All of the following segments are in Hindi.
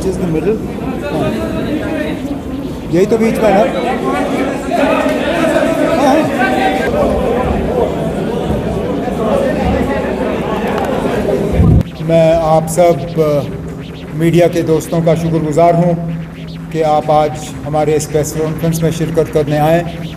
which is the middle? यही तो बीच में है। मैं आप सब मीडिया के दोस्तों का शुक्रगुजार हूँ कि आप आज हमारे इस प्रेस कॉन्फ्रेंस में शिरकत करने आए।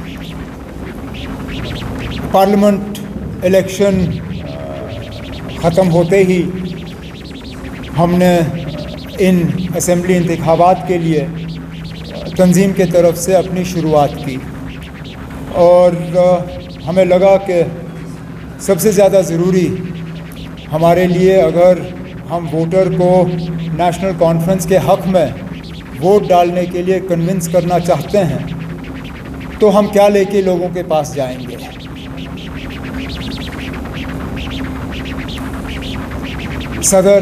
पार्लियामेंट इलेक्शन ख़त्म होते ही हमने इन असेंबली इंतखाबात के लिए तंजीम के तरफ से अपनी शुरुआत की और हमें लगा कि सबसे ज़्यादा ज़रूरी हमारे लिए, अगर हम वोटर को नेशनल कॉन्फ्रेंस के हक़ में वोट डालने के लिए कन्विंस करना चाहते हैं, तो हम क्या लेके लोगों के पास जाएंगे। सदर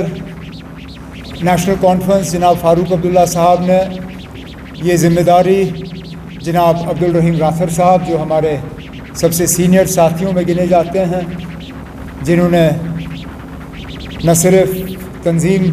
नेशनल कॉन्फ्रेंस जनाब फ़ारूक अब्दुल्ला साहब ने ये ज़िम्मेदारी जनाब अब्दुल रहीम राथर साहब, जो हमारे सबसे सीनियर साथियों में गिने जाते हैं, जिन्होंने न सिर्फ तंजीम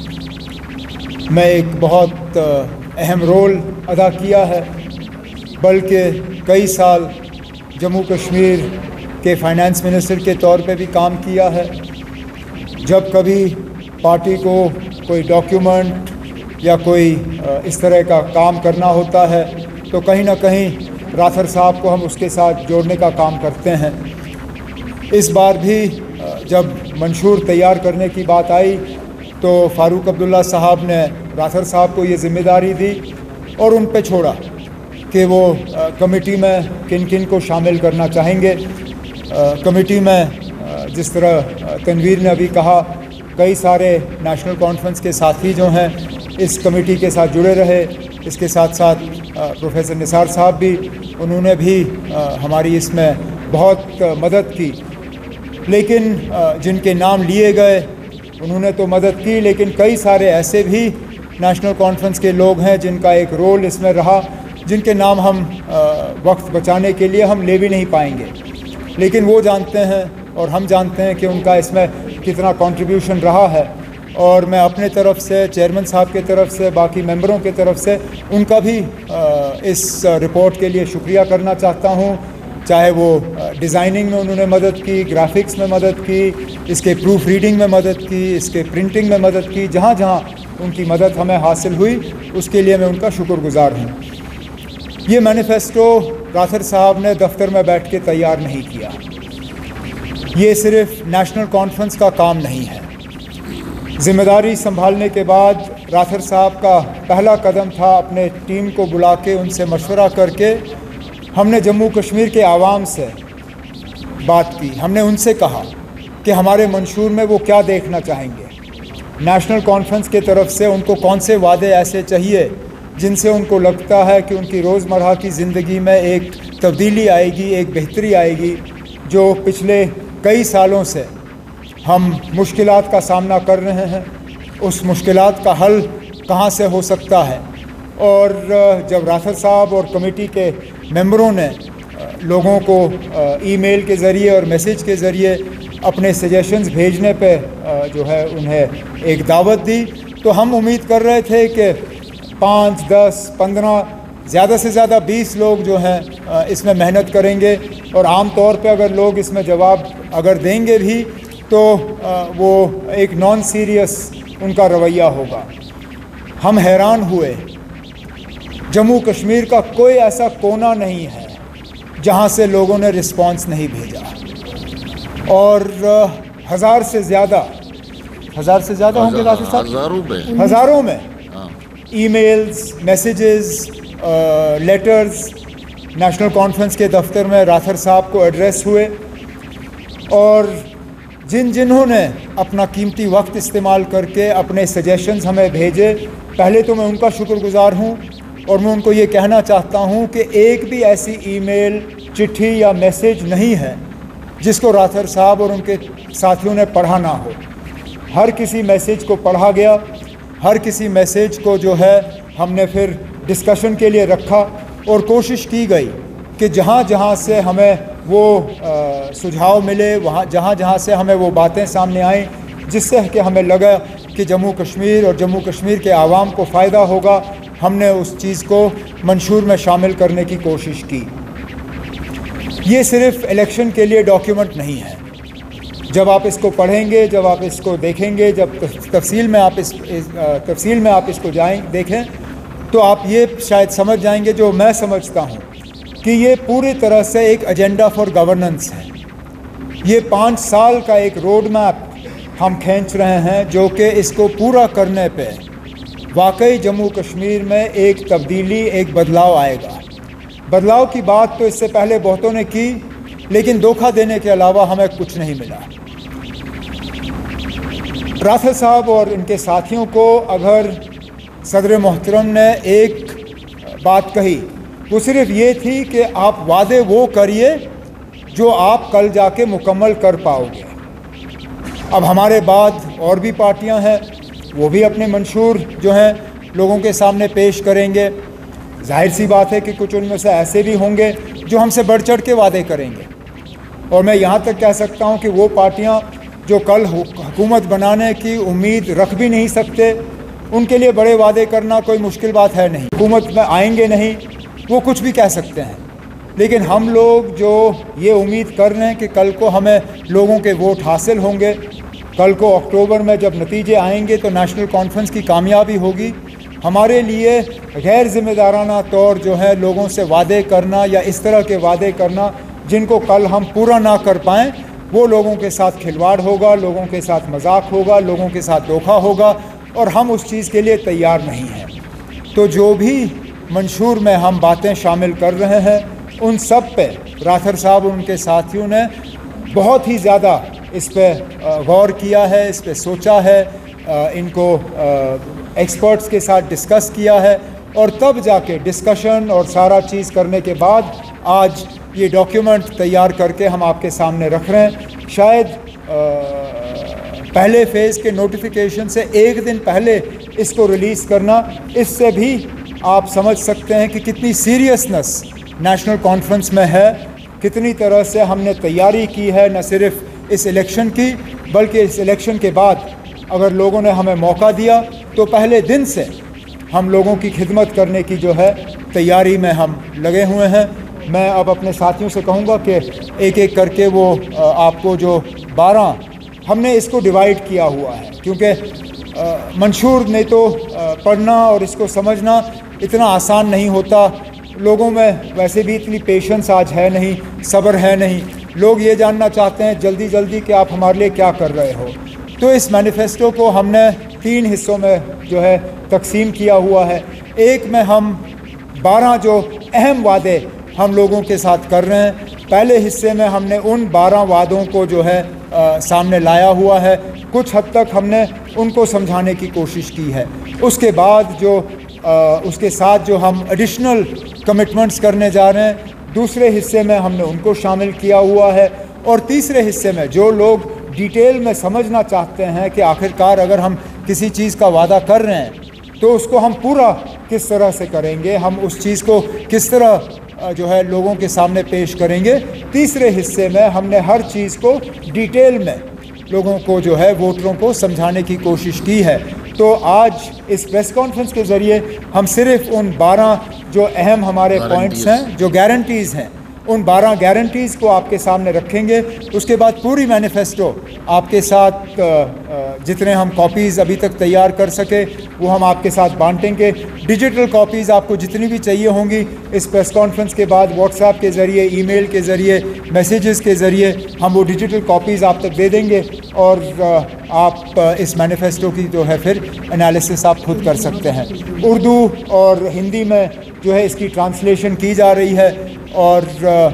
में एक बहुत अहम रोल अदा किया है, बल्कि कई साल जम्मू कश्मीर के फाइनेंस मिनिस्टर के तौर पे भी काम किया है। जब कभी पार्टी को कोई डॉक्यूमेंट या कोई इस तरह का काम करना होता है तो कहीं ना कहीं राथर साहब को हम उसके साथ जोड़ने का काम करते हैं। इस बार भी जब मंशूर तैयार करने की बात आई तो फ़ारूक अब्दुल्ला साहब ने राथर साहब को ये ज़िम्मेदारी दी और उन पे छोड़ा कि वो कमेटी में किन किन को शामिल करना चाहेंगे। कमेटी में जिस तरह तनवीर ने अभी कहा, कई सारे नेशनल कॉन्फ्रेंस के साथी जो हैं इस कमेटी के साथ जुड़े रहे। इसके साथ साथ प्रोफेसर निसार साहब भी, उन्होंने भी हमारी इसमें बहुत मदद की। लेकिन जिनके नाम लिए गए उन्होंने तो मदद की, लेकिन कई सारे ऐसे भी नेशनल कॉन्फ्रेंस के लोग हैं जिनका एक रोल इसमें रहा, जिनके नाम हम वक्त बचाने के लिए हम ले भी नहीं पाएंगे। लेकिन वो जानते हैं और हम जानते हैं कि उनका इसमें कितना कंट्रीब्यूशन रहा है। और मैं अपने तरफ से, चेयरमैन साहब के तरफ से, बाकी मेंबरों के तरफ से उनका भी इस रिपोर्ट के लिए शुक्रिया करना चाहता हूँ। चाहे वो डिज़ाइनिंग में उन्होंने मदद की, ग्राफिक्स में मदद की, इसके प्रूफ रीडिंग में मदद की, इसके प्रिंटिंग में मदद की, जहाँ जहाँ उनकी मदद हमें हासिल हुई उसके लिए मैं उनका शुक्रगुजार हूँ। ये मैनिफेस्टो राथर साहब ने दफ्तर में बैठ के तैयार नहीं किया। ये सिर्फ नेशनल कॉन्फ्रेंस का काम नहीं है। ज़िम्मेदारी संभालने के बाद राथर साहब का पहला कदम था अपने टीम को बुला के उनसे मशवरा करके हमने जम्मू कश्मीर के आवाम से बात की। हमने उनसे कहा कि हमारे मंशूर में वो क्या देखना चाहेंगे, नेशनल कॉन्फ्रेंस के तरफ से उनको कौन से वादे ऐसे चाहिए जिनसे उनको लगता है कि उनकी रोज़मर्रा की ज़िंदगी में एक तब्दीली आएगी, एक बेहतरी आएगी। जो पिछले कई सालों से हम मुश्किलात का सामना कर रहे हैं, उस मुश्किलात का हल कहाँ से हो सकता है। और जब राथर साहब और कमेटी के मेंबरों ने लोगों को ईमेल के ज़रिए और मैसेज के ज़रिए अपने सजेशंस भेजने पे जो है उन्हें एक दावत दी, तो हम उम्मीद कर रहे थे कि 5, 10, 15, ज़्यादा से ज़्यादा 20 लोग जो हैं इसमें मेहनत करेंगे। और आम तौर पे अगर लोग इसमें जवाब अगर देंगे भी तो वो एक नॉन सीरियस उनका रवैया होगा। हम हैरान हुए, जम्मू कश्मीर का कोई ऐसा कोना नहीं है जहां से लोगों ने रिस्पांस नहीं भेजा। और हज़ार से ज़्यादा होंगे राशि साहब, हज़ारों में emails, messages, letters National Conference के दफ्तर में राथर साहब को एड्रेस हुए। और जिन्होंने अपना कीमती वक्त इस्तेमाल करके अपने सजेशंस हमें भेजे, पहले तो मैं उनका शुक्रगुजार हूँ। और मैं उनको ये कहना चाहता हूँ कि एक भी ऐसी ईमेल, चिट्ठी या मैसेज नहीं है जिसको राथर साहब और उनके साथियों ने पढ़ा ना हो। हर किसी मैसेज को पढ़ा गया, हर किसी मैसेज को जो है हमने फिर डिस्कशन के लिए रखा और कोशिश की गई कि जहाँ जहाँ से हमें वो सुझाव मिले, वहाँ जहाँ जहाँ से हमें वो बातें सामने आएँ जिससे कि हमें लगा कि जम्मू कश्मीर और जम्मू कश्मीर के आवाम को फ़ायदा होगा, हमने उस चीज़ को मंशूर में शामिल करने की कोशिश की। ये सिर्फ इलेक्शन के लिए डॉक्यूमेंट नहीं है। जब आप इसको पढ़ेंगे, जब आप इसको देखेंगे, जब तफसील में आप इसको देखें, तो आप ये शायद समझ जाएंगे, जो मैं समझता हूँ, कि ये पूरी तरह से एक एजेंडा फॉर गवर्नेंस है। ये 5 साल का एक रोड मैप हम खींच रहे हैं, जो कि इसको पूरा करने पे वाकई जम्मू कश्मीर में एक तब्दीली, एक बदलाव आएगा। बदलाव की बात तो इससे पहले बहुतों ने की, लेकिन धोखा देने के अलावा हमें कुछ नहीं मिला। राथर साहब और इनके साथियों को अगर सदर मोहतरम ने एक बात कही, वो सिर्फ ये थी कि आप वादे वो करिए जो आप कल जाके मुकम्मल कर पाओगे। अब हमारे बाद और भी पार्टियां हैं, वो भी अपने मंशूर जो हैं लोगों के सामने पेश करेंगे। जाहिर सी बात है कि कुछ उनमें से ऐसे भी होंगे जो हमसे बढ़ चढ़ के वादे करेंगे। और मैं यहाँ तक कह सकता हूँ कि वो पार्टियाँ जो कल हुकूमत बनाने की उम्मीद रख भी नहीं सकते, उनके लिए बड़े वादे करना कोई मुश्किल बात है नहीं। हुकूमत में आएंगे नहीं, वो कुछ भी कह सकते हैं, लेकिन हम लोग जो ये उम्मीद कर रहे हैं कि कल को हमें लोगों के वोट हासिल होंगे, कल को अक्टूबर में जब नतीजे आएंगे तो नेशनल कॉन्फ्रेंस की कामयाबी होगी। हमारे लिए गैर जिम्मेदाराना तौर जो है लोगों से वादे करना या इस तरह के वादे करना जिनको कल हम पूरा ना कर पाएँ, वो लोगों के साथ खिलवाड़ होगा, लोगों के साथ मजाक होगा, लोगों के साथ धोखा होगा, और हम उस चीज़ के लिए तैयार नहीं हैं। तो जो भी मंशूर में हम बातें शामिल कर रहे हैं, उन सब पे राथर साहब और उनके साथियों ने बहुत ही ज़्यादा इस पे गौर किया है, इस पे सोचा है, इनको एक्सपर्ट्स के साथ डिस्कस किया है, और तब जाके डिस्कशन और सारा चीज़ करने के बाद आज ये डॉक्यूमेंट तैयार करके हम आपके सामने रख रहे हैं। शायद पहले फेज़ के नोटिफिकेशन से एक दिन पहले इसको रिलीज़ करना, इससे भी आप समझ सकते हैं कि कितनी सीरियसनेस नेशनल कॉन्फ्रेंस में है, कितनी तरह से हमने तैयारी की है, न सिर्फ इस इलेक्शन की बल्कि इस इलेक्शन के बाद अगर लोगों ने हमें मौका दिया तो पहले दिन से हम लोगों की खिदमत करने की जो है तैयारी में हम लगे हुए हैं। मैं अब अपने साथियों से कहूँगा कि एक एक करके वो आपको जो 12 हमने इसको डिवाइड किया हुआ है, क्योंकि मंशूर में तो पढ़ना और इसको समझना इतना आसान नहीं होता। लोगों में वैसे भी इतनी पेशेंस आज है नहीं, सब्र है नहीं। लोग ये जानना चाहते हैं जल्दी जल्दी कि आप हमारे लिए क्या कर रहे हो। तो इस मैनिफेस्टो को हमने 3 हिस्सों में जो है तकसीम किया हुआ है। एक में हम 12 जो अहम वादे हम लोगों के साथ कर रहे हैं, पहले हिस्से में हमने उन 12 वादों को जो है सामने लाया हुआ है। कुछ हद तक हमने उनको समझाने की कोशिश की है। उसके बाद जो उसके साथ जो हम एडिशनल कमिटमेंट्स करने जा रहे हैं, दूसरे हिस्से में हमने उनको शामिल किया हुआ है। और तीसरे हिस्से में जो लोग डिटेल में समझना चाहते हैं कि आखिरकार अगर हम किसी चीज़ का वादा कर रहे हैं तो उसको हम पूरा किस तरह से करेंगे, हम उस चीज़ को किस तरह जो है लोगों के सामने पेश करेंगे, तीसरे हिस्से में हमने हर चीज़ को डिटेल में लोगों को जो है वोटरों को समझाने की कोशिश की है। तो आज इस प्रेस कॉन्फ्रेंस के ज़रिए हम सिर्फ उन 12 जो अहम हमारे पॉइंट्स हैं, जो गारंटीज़ हैं, उन 12 गारंटीज़ को आपके सामने रखेंगे। उसके बाद पूरी मैनिफेस्टो आपके साथ जितने हम कॉपीज़ अभी तक तैयार कर सके वो हम आपके साथ बांटेंगे। डिजिटल कॉपीज़ आपको जितनी भी चाहिए होंगी इस प्रेस कॉन्फ्रेंस के बाद व्हाट्सएप के ज़रिए, ईमेल के ज़रिए, मैसेजेस के ज़रिए हम वो डिजिटल कॉपीज़ आप तक दे देंगे और आप इस मैनिफेस्टो की जो है फिर एनालिसिस आप खुद कर सकते हैं। उर्दू और हिंदी में जो है इसकी ट्रांसलेशन की जा रही है और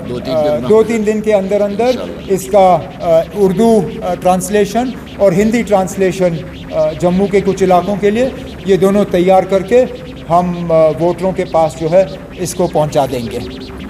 2-3 दिन के अंदर अंदर इसका उर्दू ट्रांसलेशन और हिंदी ट्रांसलेशन जम्मू के कुछ इलाकों के लिए ये दोनों तैयार करके हम वोटरों के पास जो है इसको पहुंचा देंगे।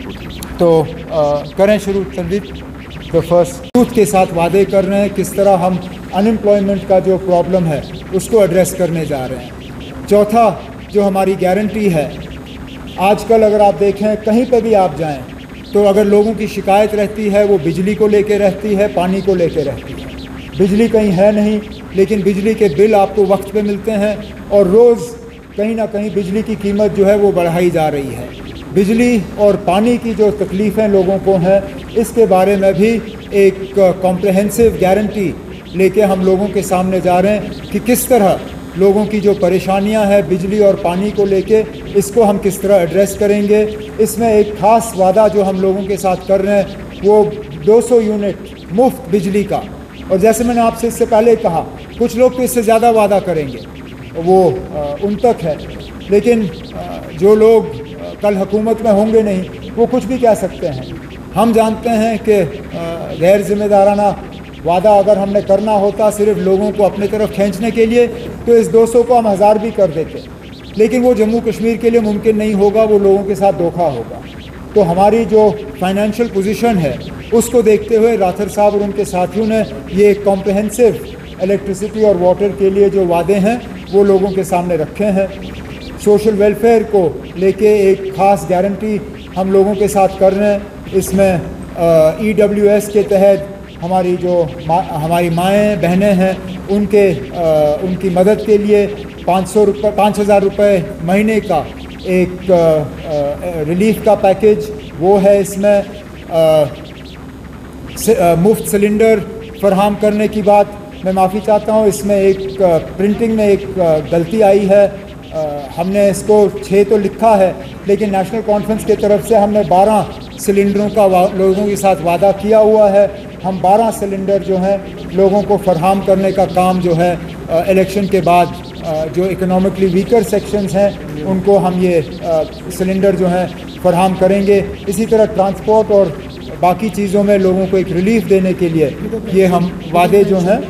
तो करें शुरू तनवीर। तो फर्स्ट यूथ के साथ वादे कर रहे हैं, किस तरह हम अनएम्प्लॉयमेंट का जो प्रॉब्लम है उसको एड्रेस करने जा रहे हैं। चौथा जो हमारी गारंटी है, आजकल अगर आप देखें कहीं पे भी आप जाएं तो अगर लोगों की शिकायत रहती है वो बिजली को लेके रहती है, पानी को लेके रहती है। बिजली कहीं है नहीं, लेकिन बिजली के बिल आपको वक्त पे मिलते हैं और रोज़ कहीं ना कहीं बिजली की कीमत जो है वो बढ़ाई जा रही है। बिजली और पानी की जो तकलीफ़ें लोगों को हैं, इसके बारे में भी एक कॉम्प्रहेंसिव गारंटी लेके हम लोगों के सामने जा रहे हैं कि किस तरह लोगों की जो परेशानियां हैं बिजली और पानी को लेके, इसको हम किस तरह एड्रेस करेंगे। इसमें एक ख़ास वादा जो हम लोगों के साथ कर रहे हैं वो 200 यूनिट मुफ्त बिजली का। और जैसे मैंने आपसे इससे पहले कहा, कुछ लोग तो इससे ज़्यादा वादा करेंगे, वो उन तक है, लेकिन जो लोग कल हुकूमत में होंगे नहीं, वो कुछ भी कह सकते हैं। हम जानते हैं कि गैर जिम्मेदाराना वादा अगर हमने करना होता सिर्फ लोगों को अपने तरफ खींचने के लिए, तो इस 200 को हम 1000 भी कर देते, लेकिन वो जम्मू कश्मीर के लिए मुमकिन नहीं होगा, वो लोगों के साथ धोखा होगा। तो हमारी जो फाइनेंशियल पोजीशन है उसको देखते हुए राथर साहब और उनके साथियों ने ये कॉम्प्रहेंसिव इलेक्ट्रिसिटी और वाटर के लिए जो वादे हैं वो लोगों के सामने रखे हैं। सोशल वेलफेयर को लेके एक ख़ास गारंटी हम लोगों के साथ कर रहे हैं। इसमें EWS के तहत हमारी जो हमारी माएँ बहनें हैं उनकी मदद के लिए 5,000 रुपये महीने का एक रिलीफ का पैकेज वो है। इसमें मुफ्त सिलेंडर फराहम करने की बात, मैं माफ़ी चाहता हूँ, इसमें एक प्रिंटिंग में एक गलती आई है। हमने इसको 6 तो लिखा है, लेकिन नेशनल कॉन्फ्रेंस की तरफ से हमने 12 सिलेंडरों का लोगों के साथ वादा किया हुआ है। हम 12 सिलेंडर जो हैं लोगों को फराहम करने का काम जो है इलेक्शन के बाद जो इकोनॉमिकली वीकर सेक्शंस हैं उनको हम ये सिलेंडर जो हैं फराहम करेंगे। इसी तरह ट्रांसपोर्ट और बाकी चीज़ों में लोगों को एक रिलीफ देने के लिए ये हम वादे जो हैं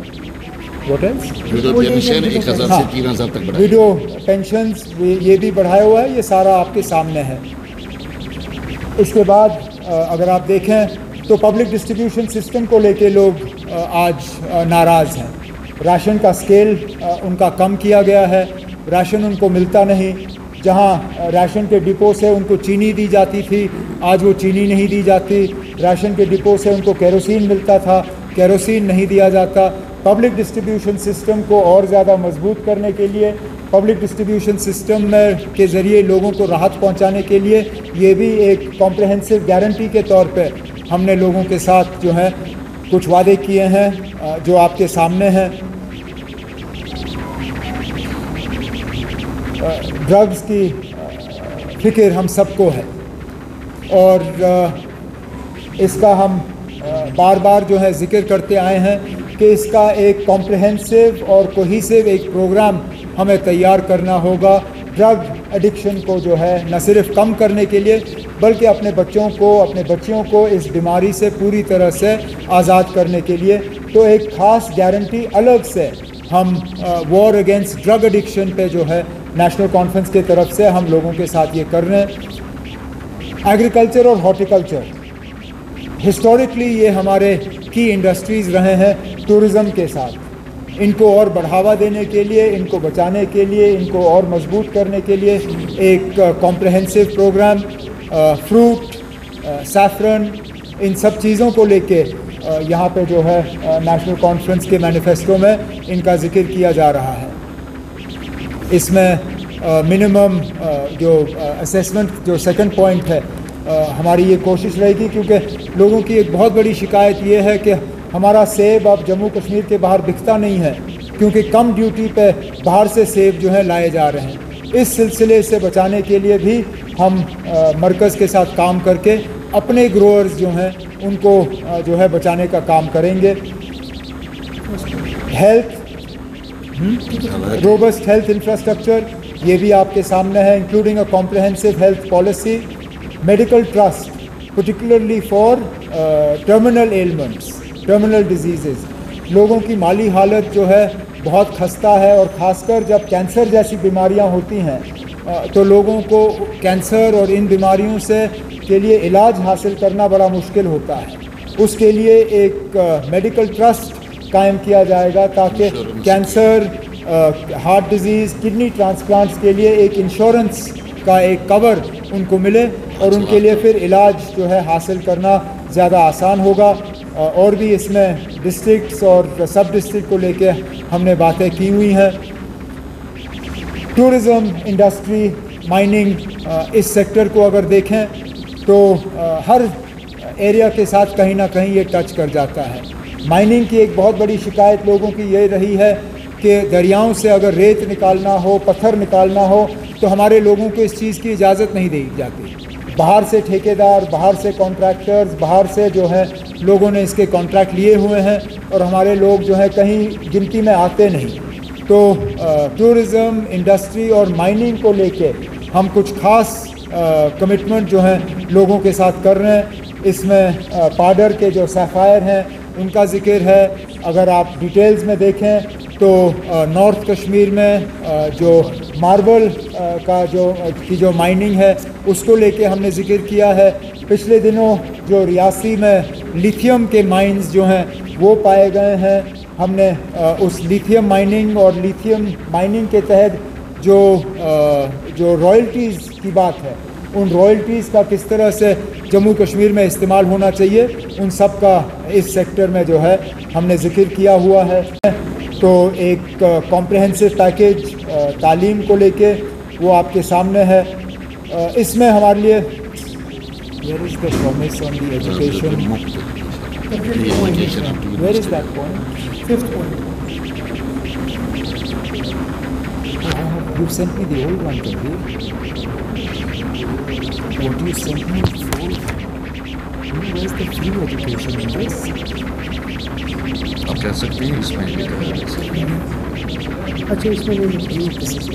विडो पेंशन्स ये भी बढ़ाया हुआ है, ये सारा आपके सामने है। इसके बाद अगर आप देखें तो पब्लिक डिस्ट्रीब्यूशन सिस्टम को लेके लोग आज नाराज़ हैं। राशन का स्केल उनका कम किया गया है, राशन उनको मिलता नहीं। जहां राशन के डिपो से उनको चीनी दी जाती थी, आज वो चीनी नहीं दी जाती। राशन के डिपो से उनको केरोसिन मिलता था, केरोसिन नहीं दिया जाता। पब्लिक डिस्ट्रीब्यूशन सिस्टम को और ज़्यादा मजबूत करने के लिए, पब्लिक डिस्ट्रीब्यूशन सिस्टम में के ज़रिए लोगों को राहत पहुंचाने के लिए ये भी एक कॉम्प्रहेंसिव गारंटी के तौर पे हमने लोगों के साथ जो है कुछ वादे किए हैं जो आपके सामने हैं। ड्रग्स की फिक्र हम सबको है और इसका हम बार बार जो है ज़िक्र करते आए हैं कि इसका एक कॉम्प्रहेंसिव और कोहिसिव एक प्रोग्राम हमें तैयार करना होगा। ड्रग एडिक्शन को जो है न सिर्फ कम करने के लिए बल्कि अपने बच्चों को, अपने बच्चियों को इस बीमारी से पूरी तरह से आज़ाद करने के लिए। तो एक ख़ास गारंटी अलग से हम वॉर अगेंस्ट ड्रग एडिक्शन पे जो है नेशनल कॉन्फ्रेंस की तरफ से हम लोगों के साथ ये कर रहे हैं। एग्रीकल्चर और हॉर्टिकल्चर हिस्टोरिकली ये हमारे की इंडस्ट्रीज़ रहे हैं टूरिज़म के साथ। इनको और बढ़ावा देने के लिए, इनको बचाने के लिए, इनको और मजबूत करने के लिए एक कॉम्प्रहेंसिव प्रोग्राम, फ्रूट, सैफरन, इन सब चीज़ों को लेके यहाँ पे जो है नेशनल कॉन्फ्रेंस के मैनिफेस्टो में इनका जिक्र किया जा रहा है। इसमें मिनिमम जो असेसमेंट जो सेकंड पॉइंट है, हमारी ये कोशिश रहेगी, क्योंकि लोगों की एक बहुत बड़ी शिकायत ये है कि हमारा सेब अब जम्मू कश्मीर के बाहर बिकता नहीं है क्योंकि कम ड्यूटी पे बाहर से सेब जो है लाए जा रहे हैं। इस सिलसिले से बचाने के लिए भी हम मरकज़ के साथ काम करके अपने ग्रोअर्स जो हैं उनको जो है बचाने का काम करेंगे। हेल्थ, रोबस्ट हेल्थ इंफ्रास्ट्रक्चर ये भी आपके सामने है, including a comprehensive health policy, medical trust particularly for terminal elements, terminal diseases. लोगों की माली हालत जो है बहुत खस्ता है और ख़ासकर जब कैंसर जैसी बीमारियां होती हैं तो लोगों को कैंसर और इन बीमारियों से के लिए इलाज हासिल करना बड़ा मुश्किल होता है। उसके लिए एक मेडिकल ट्रस्ट कायम किया जाएगा ताकि cancer, heart diseases, kidney transplants के लिए एक इंश्योरेंस का एक कवर उनको मिले और उनके लिए फिर इलाज जो है हासिल करना ज़्यादा आसान होगा। और भी इसमें डिस्ट्रिक्ट्स और सब डिस्ट्रिक्ट को लेके हमने बातें की हुई हैं। टूरिज़्म, इंडस्ट्री, माइनिंग, इस सेक्टर को अगर देखें तो हर एरिया के साथ कहीं ना कहीं ये टच कर जाता है। माइनिंग की एक बहुत बड़ी शिकायत लोगों की ये रही है कि दरियाओं से अगर रेत निकालना हो, पत्थर निकालना हो, तो हमारे लोगों को इस चीज़ की इजाज़त नहीं दी जाती। बाहर से ठेकेदार, बाहर से कॉन्ट्रैक्टर्स, बाहर से जो है लोगों ने इसके कॉन्ट्रैक्ट लिए हुए हैं और हमारे लोग जो है कहीं गिनती में आते नहीं। तो टूरिज़्म, इंडस्ट्री और माइनिंग को लेके हम कुछ ख़ास कमिटमेंट जो हैं लोगों के साथ कर रहे हैं। इसमें पाडर के जो सैफायर हैं उनका ज़िक्र है। अगर आप डिटेल्स में देखें तो नॉर्थ कश्मीर में जो मार्बल का जो माइनिंग है उसको लेके हमने ज़िक्र किया है। पिछले दिनों जो रियासी में लिथियम के माइंस जो हैं वो पाए गए हैं। हमने उस लिथियम माइनिंग और लिथियम माइनिंग के तहत जो रॉयल्टीज़ की बात है, उन रॉयल्टीज़ का किस तरह से जम्मू कश्मीर में इस्तेमाल होना चाहिए, उन सब का इस सेक्टर में जो है हमने ज़िक्र किया हुआ है। तो एक कॉम्प्रहेंसिव पैकेज तालीम को लेके वो आपके सामने है। इसमें हमारे लिए where is the promise on the education, where is that point, 5th point. You sent me the old one, Kabir. What you sent me before? Where's the free education in this? आप कह सकते हैं इसमें अच्छा, इसमें नहीं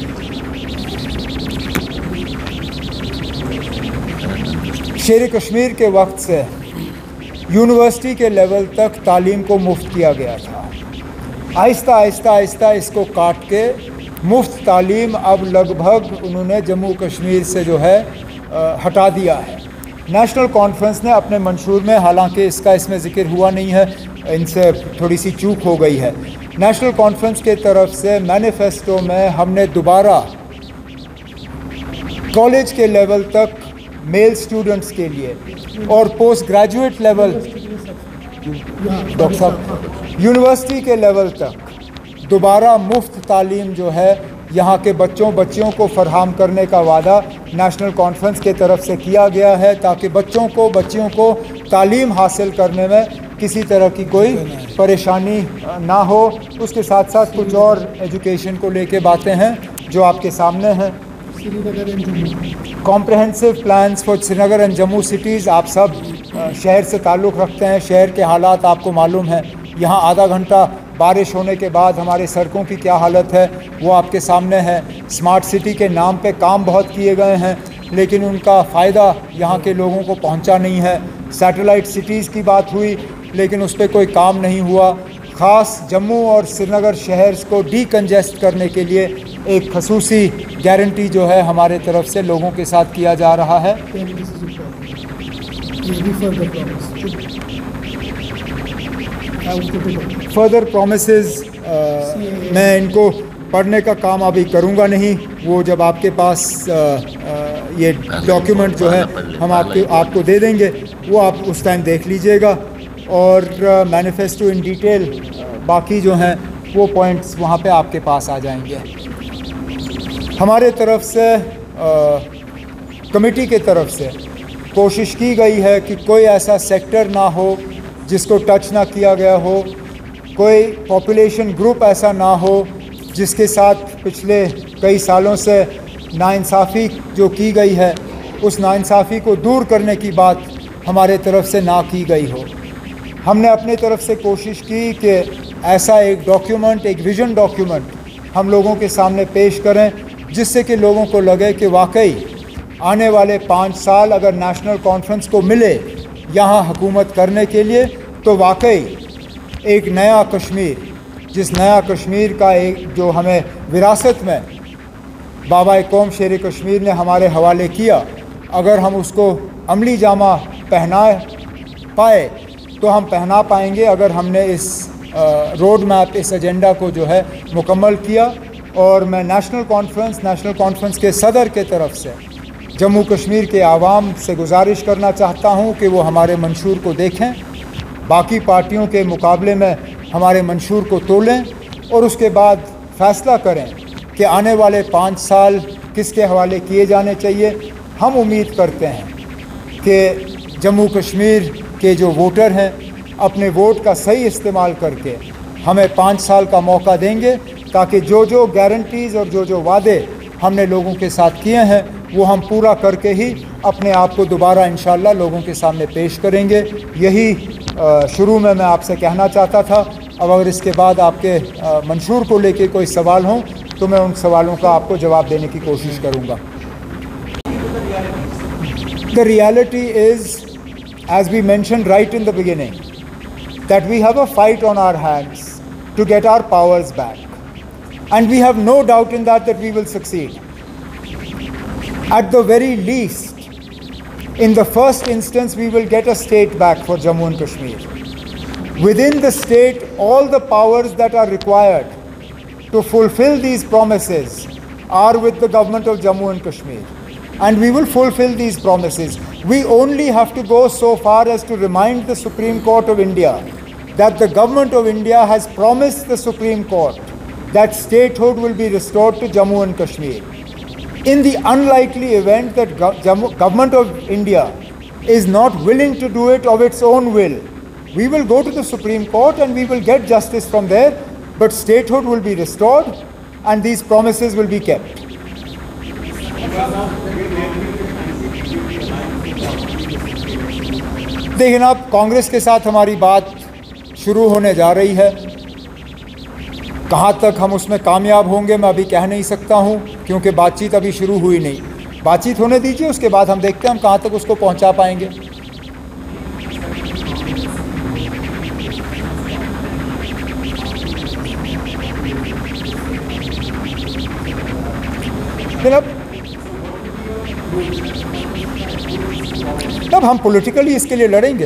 शेर कश्मीर के वक्त से यूनिवर्सिटी के लेवल तक तालीम को मुफ्त किया गया था। आहिस्ता आहिस्ता आहिस्ता इसको काट के मुफ्त तालीम अब लगभग उन्होंने जम्मू कश्मीर से जो है हटा दिया है। नेशनल कॉन्फ्रेंस ने अपने मंशूर में, हालांकि इसमें ज़िक्र हुआ नहीं है, इनसे थोड़ी सी चूक हो गई है, नेशनल कॉन्फ्रेंस के तरफ से मैनिफेस्टो में हमने दोबारा कॉलेज के लेवल तक मेल स्टूडेंट्स के लिए और पोस्ट ग्रेजुएट लेवल, डॉक्टर साहब, यूनिवर्सिटी के लेवल तक दोबारा मुफ्त तालीम जो है यहाँ के बच्चियों को फरहम करने का वादा नेशनल कॉन्फ्रेंस के तरफ से किया गया है, ताकि बच्चियों को तालीम हासिल करने में किसी तरह की कोई परेशानी ना हो। उसके साथ साथ कुछ और एजुकेशन को लेके बातें हैं जो आपके सामने हैं। Comprehensive plans for Srinagar and Jammu cities. आप सब शहर से ताल्लुक़ रखते हैं, शहर के हालात आपको मालूम है। यहाँ आधा घंटा बारिश होने के बाद हमारे सड़कों की क्या हालत है वो आपके सामने है। स्मार्ट सिटी के नाम पे काम बहुत किए गए हैं, लेकिन उनका फ़ायदा यहाँ के लोगों को पहुँचा नहीं है। सैटेलाइट सिटीज़ की बात हुई, लेकिन उस पर कोई काम नहीं हुआ। ख़ास जम्मू और श्रीनगर शहर को डीकंजेस्ट करने के लिए एक खसूसी गारंटी जो है हमारे तरफ से लोगों के साथ किया जा रहा है। फर्दर प्रोमिसेस मैं इनको पढ़ने का काम अभी करूंगा नहीं, वो जब आपके पास ये डॉक्यूमेंट जो है हम आपको दे देंगे, वो आप उस टाइम देख लीजिएगा। और मैनिफेस्टो इन डिटेल बाकी जो हैं वो पॉइंट्स वहाँ पे आपके पास आ जाएंगे। हमारे तरफ से कमेटी के तरफ से कोशिश की गई है कि कोई ऐसा सेक्टर ना हो जिसको टच ना किया गया हो, कोई पॉपुलेशन ग्रुप ऐसा ना हो जिसके साथ पिछले कई सालों से नाइंसाफ़ी जो की गई है, उस नाइंसाफ़ी को दूर करने की बात हमारे तरफ से ना की गई हो। हमने अपने तरफ से कोशिश की कि ऐसा एक डॉक्यूमेंट, एक विज़न डॉक्यूमेंट हम लोगों के सामने पेश करें, जिससे कि लोगों को लगे कि वाकई आने वाले 5 साल अगर नेशनल कॉन्फ्रेंस को मिले यहाँ हुकूमत करने के लिए, तो वाकई एक नया कश्मीर, जिस नया कश्मीर का एक जो हमें विरासत में बाबा कौम शेर कश्मीर ने हमारे हवाले किया, अगर हम उसको अमली जामा पहना पाए तो हम पहना पाएंगे, अगर हमने इस रोड मैप, इस एजेंडा को जो है मुकम्मल किया। और मैं नेशनल कॉन्फ्रेंस के सदर के तरफ से जम्मू कश्मीर के आवाम से गुजारिश करना चाहता हूँ कि वो हमारे मंशूर को देखें बाकी पार्टियों के मुकाबले में हमारे मंशूर को तोलें और उसके बाद फ़ैसला करें कि आने वाले 5 साल किसके हवाले किए जाने चाहिए। हम उम्मीद करते हैं कि जम्मू कश्मीर के जो वोटर हैं अपने वोट का सही इस्तेमाल करके हमें 5 साल का मौका देंगे, ताकि जो जो गारंटीज़ और जो जो वादे हमने लोगों के साथ किए हैं वो हम पूरा करके ही अपने आप को दोबारा इंशाअल्लाह लोगों के सामने पेश करेंगे। यही शुरू में मैं आपसे कहना चाहता था। अब अगर इसके बाद आपके मंशूर को लेके कोई सवाल हों तो मैं उन सवालों का आपको जवाब देने की कोशिश करूँगा। The reality is, as we mentioned right in the beginning, that we have a fight on our hands to get our powers back. And we have no doubt in that we will succeed. At the very least, in the first instance, we will get a state back for Jammu and Kashmir. Within the state, all the powers that are required to fulfill these promises are with the government of Jammu and Kashmir. And we will fulfill these promises. We only have to go so far as to remind the Supreme Court of India that the government of India has promised the Supreme Court that statehood will be restored to Jammu and Kashmir. In the unlikely event that government of India is not willing to do it of its own will, we will go to the Supreme Court and we will get justice from there, but statehood will be restored and these promises will be kept. देखिए ना, कांग्रेस के साथ हमारी बात शुरू होने जा रही है। कहाँ तक हम उसमें कामयाब होंगे मैं अभी कह नहीं सकता हूँ, क्योंकि बातचीत अभी शुरू हुई नहीं। बातचीत होने दीजिए, उसके बाद हम देखते हैं हम कहाँ तक उसको पहुँचा पाएंगे। तब हम पॉलिटिकली इसके लिए लड़ेंगे।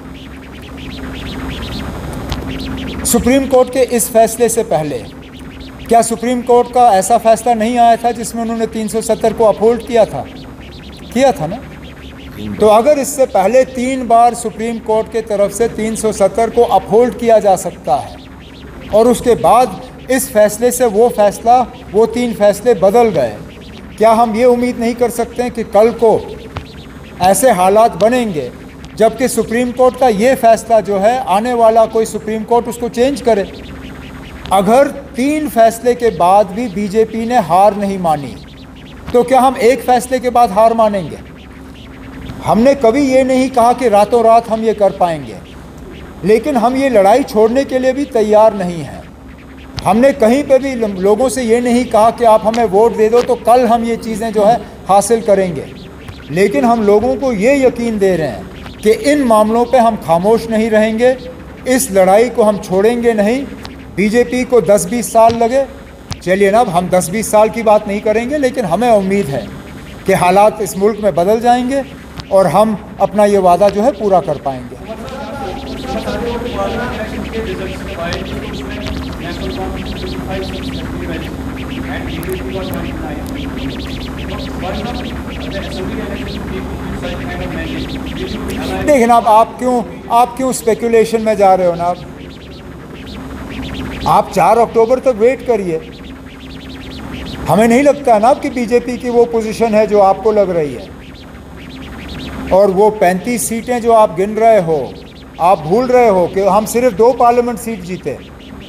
सुप्रीम कोर्ट के इस फैसले से पहले क्या सुप्रीम कोर्ट का ऐसा फैसला नहीं आया था जिसमें उन्होंने 370 को अपहोल्ड किया था ना? तो अगर इससे पहले 3 बार सुप्रीम कोर्ट के तरफ से 370 को अपहोल्ड किया जा सकता है और उसके बाद इस फैसले से वो 3 फैसले बदल गए, क्या हम ये उम्मीद नहीं कर सकते हैं कि कल को ऐसे हालात बनेंगे जबकि सुप्रीम कोर्ट का ये फैसला जो है आने वाला कोई सुप्रीम कोर्ट उसको चेंज करे? अगर 3 फैसले के बाद भी बीजेपी ने हार नहीं मानी तो क्या हम एक फैसले के बाद हार मानेंगे? हमने कभी ये नहीं कहा कि रातों रात हम ये कर पाएंगे, लेकिन हम ये लड़ाई छोड़ने के लिए भी तैयार नहीं हैं। हमने कहीं पे भी लोगों से ये नहीं कहा कि आप हमें वोट दे दो तो कल हम ये चीज़ें जो है हासिल करेंगे, लेकिन हम लोगों को ये यकीन दे रहे हैं कि इन मामलों पे हम खामोश नहीं रहेंगे, इस लड़ाई को हम छोड़ेंगे नहीं। बीजेपी को 10-20 साल लगे, चलिए ना, हम 10-20 साल की बात नहीं करेंगे, लेकिन हमें उम्मीद है कि हालात इस मुल्क में बदल जाएंगे और हम अपना ये वादा जो है पूरा कर पाएंगे। देखिए ना, आप क्यों स्पेकुलेशन में जा रहे हो ना? आप 4 अक्टूबर तक वेट करिए। हमें नहीं लगता ना कि बीजेपी की वो पोजीशन है जो आपको लग रही है, और वो 35 सीटें जो आप गिन रहे हो, आप भूल रहे हो कि हम सिर्फ 2 पार्लियामेंट सीट जीते,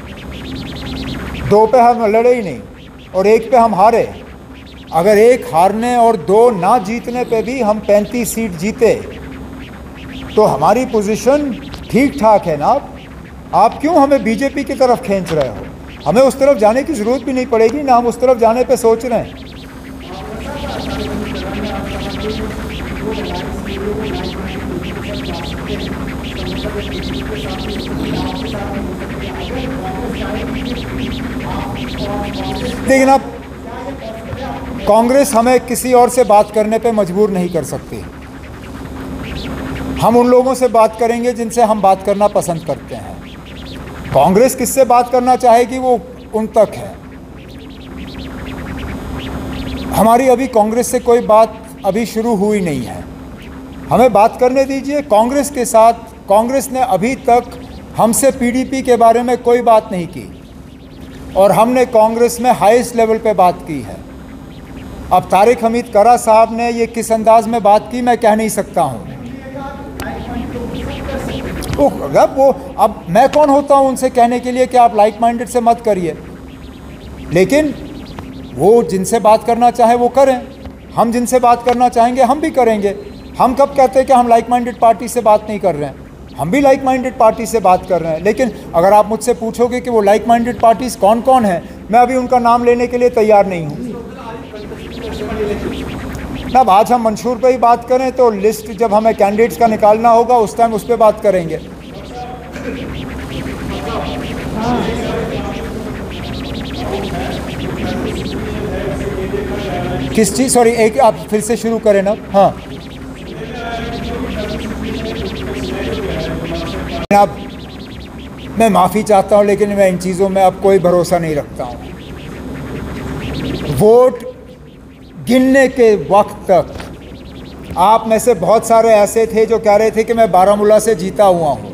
2 पे हम लड़े ही नहीं और 1 पे हम हारे। अगर 1 हारने और 2 ना जीतने पे भी हम 35 सीट जीते तो हमारी पोजीशन ठीक ठाक है ना। आप क्यों हमें बीजेपी की तरफ खींच रहे हो? हमें उस तरफ जाने की ज़रूरत भी नहीं पड़ेगी ना, हम उस तरफ जाने पे सोच रहे हैं। लेकिन अब कांग्रेस हमें किसी और से बात करने पे मजबूर नहीं कर सकती। हम उन लोगों से बात करेंगे जिनसे हम बात करना पसंद करते हैं। कांग्रेस किससे बात करना चाहेगी वो उन तक है। हमारी अभी कांग्रेस से कोई बात अभी शुरू हुई नहीं है, हमें बात करने दीजिए। कांग्रेस के साथ कांग्रेस ने अभी तक हमसे पीडीपी के बारे में कोई बात नहीं की और हमने कांग्रेस में हाईएस्ट लेवल पे बात की है। अब तारिक हमीद करा साहब ने ये किस अंदाज में बात की मैं कह नहीं सकता हूँ। अब मैं कौन होता हूँ उनसे कहने के लिए कि आप लाइक माइंडेड से मत करिए, लेकिन वो जिनसे बात करना चाहे वो करें, हम जिनसे बात करना चाहेंगे हम भी करेंगे। हम कब कहते हैं कि हम लाइक माइंडेड पार्टी से बात नहीं कर रहे हैं? हम भी लाइक माइंडेड पार्टी से बात कर रहे हैं। लेकिन अगर आप मुझसे पूछोगे कि वो लाइक माइंडेड पार्टीज़ कौन कौन हैं, मैं अभी उनका नाम लेने के लिए तैयार नहीं हूँ। अब आज हम मंशूर पे ही बात करें तो लिस्ट जब हमें कैंडिडेट्स का निकालना होगा उस टाइम उस पर बात करेंगे। किस चीज़? सॉरी, एक आप फिर से शुरू करें ना। हाँ, अब मैं माफ़ी चाहता हूं, लेकिन मैं इन चीज़ों में अब कोई भरोसा नहीं रखता हूं। वोट गिनने के वक्त तक आप में से बहुत सारे ऐसे थे जो कह रहे थे कि मैं बारामूला से जीता हुआ हूं।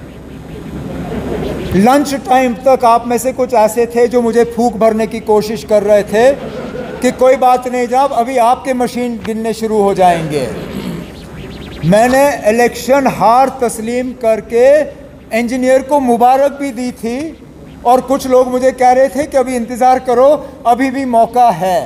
लंच टाइम तक आप में से कुछ ऐसे थे जो मुझे फूंक भरने की कोशिश कर रहे थे कि कोई बात नहीं जनाब, अभी आपके मशीन गिनने शुरू हो जाएंगे। मैंने इलेक्शन हार तस्लीम करके इंजीनियर को मुबारक भी दी थी और कुछ लोग मुझे कह रहे थे कि अभी इंतज़ार करो, अभी भी मौका है।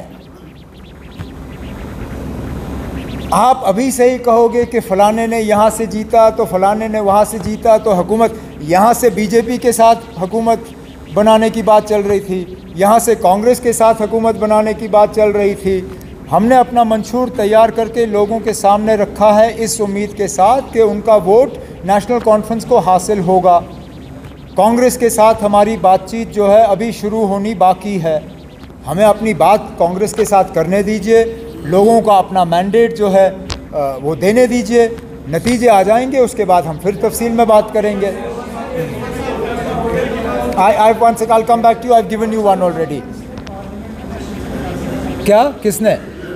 आप अभी से ही कहोगे कि फ़लाने ने यहाँ से जीता तो फ़लाने ने वहाँ से जीता, तो हुकूमत यहाँ से बीजेपी के साथ हुकूमत बनाने की बात चल रही थी, यहाँ से कांग्रेस के साथ हुकूमत बनाने की बात चल रही थी। हमने अपना मंशूर तैयार करके लोगों के सामने रखा है इस उम्मीद के साथ कि उनका वोट नेशनल कॉन्फ्रेंस को हासिल होगा। कांग्रेस के साथ हमारी बातचीत जो है अभी शुरू होनी बाकी है। हमें अपनी बात कांग्रेस के साथ करने दीजिए, लोगों का अपना मैंडेट जो है वो देने दीजिए, नतीजे आ जाएंगे, उसके बाद हम फिर तफसील में बात करेंगे। I'll come back to you. I've given you one already. क्या? किसने?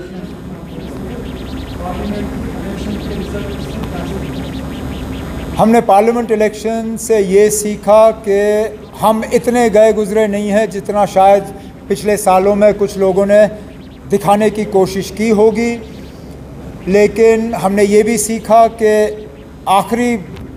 हमने पार्लियामेंट इलेक्शन से ये सीखा कि हम इतने गए गुजरे नहीं हैं जितना शायद पिछले सालों में कुछ लोगों ने दिखाने की कोशिश की होगी। लेकिन हमने ये भी सीखा कि आखिरी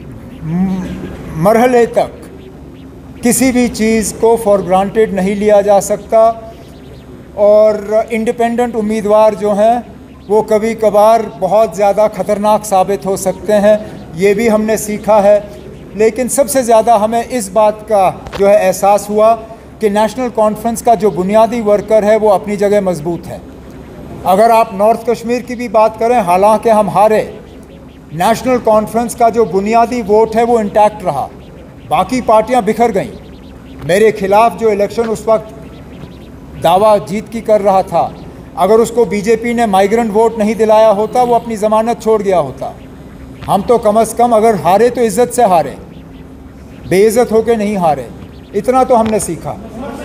मरहले तक किसी भी चीज़ को फॉर ग्रांटेड नहीं लिया जा सकता और इंडिपेंडेंट उम्मीदवार जो हैं वो कभी कभार बहुत ज़्यादा ख़तरनाक साबित हो सकते हैं, ये भी हमने सीखा है। लेकिन सबसे ज़्यादा हमें इस बात का जो है एहसास हुआ कि नेशनल कॉन्फ्रेंस का जो बुनियादी वर्कर है वो अपनी जगह मजबूत है। अगर आप नॉर्थ कश्मीर की भी बात करें, हालांकि हम हारे, नेशनल कॉन्फ्रेंस का जो बुनियादी वोट है वो इंटैक्ट रहा, बाकी पार्टियां बिखर गईं। मेरे खिलाफ जो इलेक्शन उस वक्त दावा जीत की कर रहा था, अगर उसको बीजेपी ने माइग्रेंट वोट नहीं दिलाया होता वो अपनी ज़मानत छोड़ गया होता। हम तो कम से कम अगर हारे तो इज़्ज़त से हारे, बेइज्जत होके नहीं हारे। इतना तो हमने सीखा।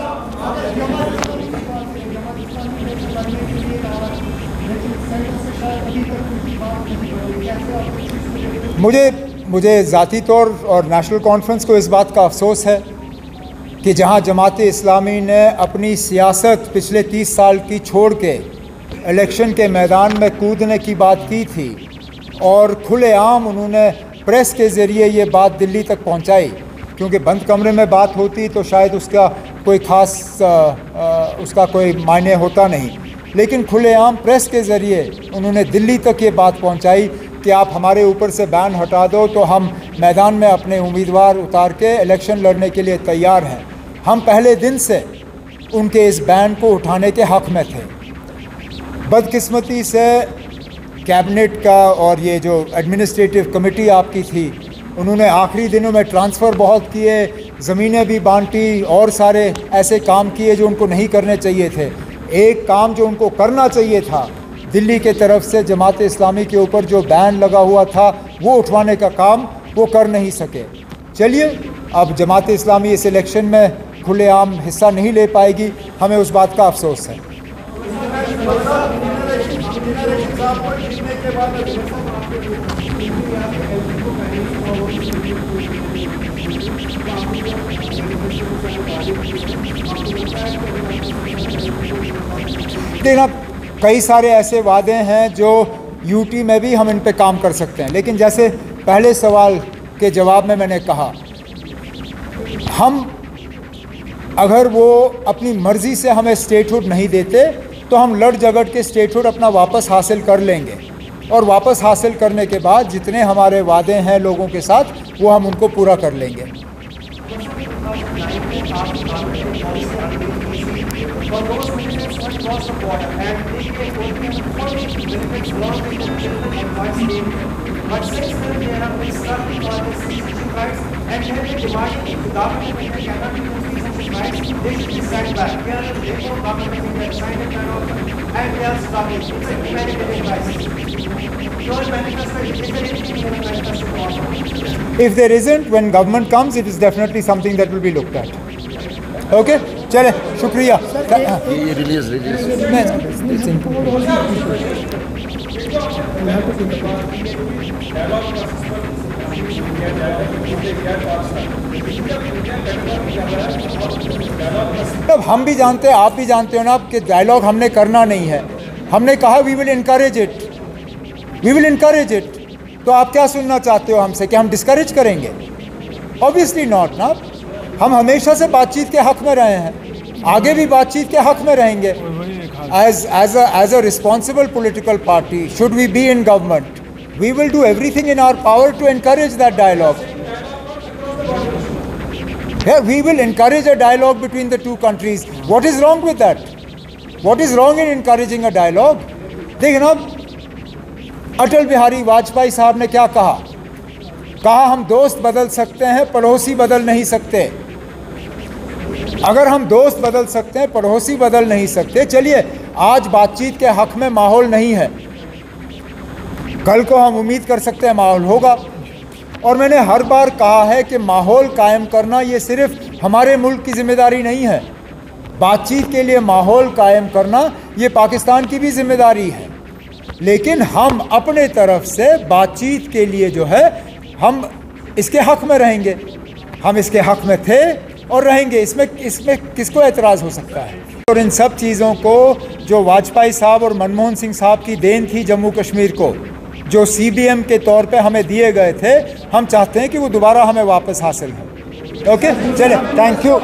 मुझे ज़ाती तौर और नेशनल कॉन्फ्रेंस को इस बात का अफसोस है कि जहां जमात इस्लामी ने अपनी सियासत पिछले 30 साल की छोड़ के इलेक्शन के मैदान में कूदने की बात की थी और खुलेआम उन्होंने प्रेस के ज़रिए ये बात दिल्ली तक पहुंचाई, क्योंकि बंद कमरे में बात होती तो शायद उसका कोई ख़ास उसका कोई मायने होता नहीं, लेकिन खुलेआम प्रेस के ज़रिए उन्होंने दिल्ली तक ये बात पहुंचाई कि आप हमारे ऊपर से बैन हटा दो तो हम मैदान में अपने उम्मीदवार उतार के इलेक्शन लड़ने के लिए तैयार हैं। हम पहले दिन से उनके इस बैन को उठाने के हक़ में थे। बदकिस्मती से कैबिनेट का और ये जो एडमिनिस्ट्रेटिव कमेटी आपकी थी, उन्होंने आखिरी दिनों में ट्रांसफ़र बहुत किए, ज़मीनें भी बांटी और सारे ऐसे काम किए जो उनको नहीं करने चाहिए थे। एक काम जो उनको करना चाहिए था, दिल्ली के तरफ से जमात इस्लामी के ऊपर जो बैन लगा हुआ था वो उठवाने का काम वो कर नहीं सके। चलिए, अब जमात इस्लामी इस इलेक्शन में खुलेआम हिस्सा नहीं ले पाएगी, हमें उस बात का अफसोस है। लेकिन अब कई सारे ऐसे वादे हैं जो यूटी में भी हम इन पे काम कर सकते हैं, लेकिन जैसे पहले सवाल के जवाब में मैंने कहा, हम अगर वो अपनी मर्ज़ी से हमें स्टेटहुड नहीं देते तो हम लड़ झगड़ के स्टेटहुड अपना वापस हासिल कर लेंगे, और वापस हासिल करने के बाद जितने हमारे वादे हैं लोगों के साथ वो हम उनको पूरा कर लेंगे। If there isn't, when government comes, it is definitely something that will be looked at. Okay? चले, शुक्रिया। Release. अब हम भी जानते हैं, आप भी जानते हो ना कि डायलॉग हमने करना नहीं है। हमने कहा वी विल इनकरेज इट। तो आप क्या सुनना चाहते हो हमसे कि हम डिस्करेज करेंगे? ऑब्वियसली नॉट ना। हम हमेशा से बातचीत के हक में रहे हैं, आगे भी बातचीत के हक में रहेंगे। As a responsible political party, should we be in government, we will do everything in our power to encourage that dialogue. Yeah, we will encourage a dialogue between the two countries. What is wrong with that? What is wrong in encouraging a dialogue? देखिए ना, अटल बिहारी वाजपेयी साहब ने क्या कहा हम दोस्त बदल सकते हैं, पड़ोसी बदल नहीं सकते। अगर हम दोस्त बदल सकते हैं, पड़ोसी बदल नहीं सकते, चलिए आज बातचीत के हक में माहौल नहीं है, कल को हम उम्मीद कर सकते हैं माहौल होगा। और मैंने हर बार कहा है कि माहौल कायम करना ये सिर्फ हमारे मुल्क की जिम्मेदारी नहीं है, बातचीत के लिए माहौल कायम करना ये पाकिस्तान की भी जिम्मेदारी है। लेकिन हम अपने तरफ से बातचीत के लिए जो है हम इसके हक में रहेंगे, हम इसके हक में थे और रहेंगे। इसमें किसको एतराज़ हो सकता है? और इन सब चीज़ों को जो वाजपेयी साहब और मनमोहन सिंह साहब की देन थी जम्मू कश्मीर को, जो CBM के तौर पे हमें दिए गए थे, हम चाहते हैं कि वो दोबारा हमें वापस हासिल हो। ओके, चले, थैंक यू।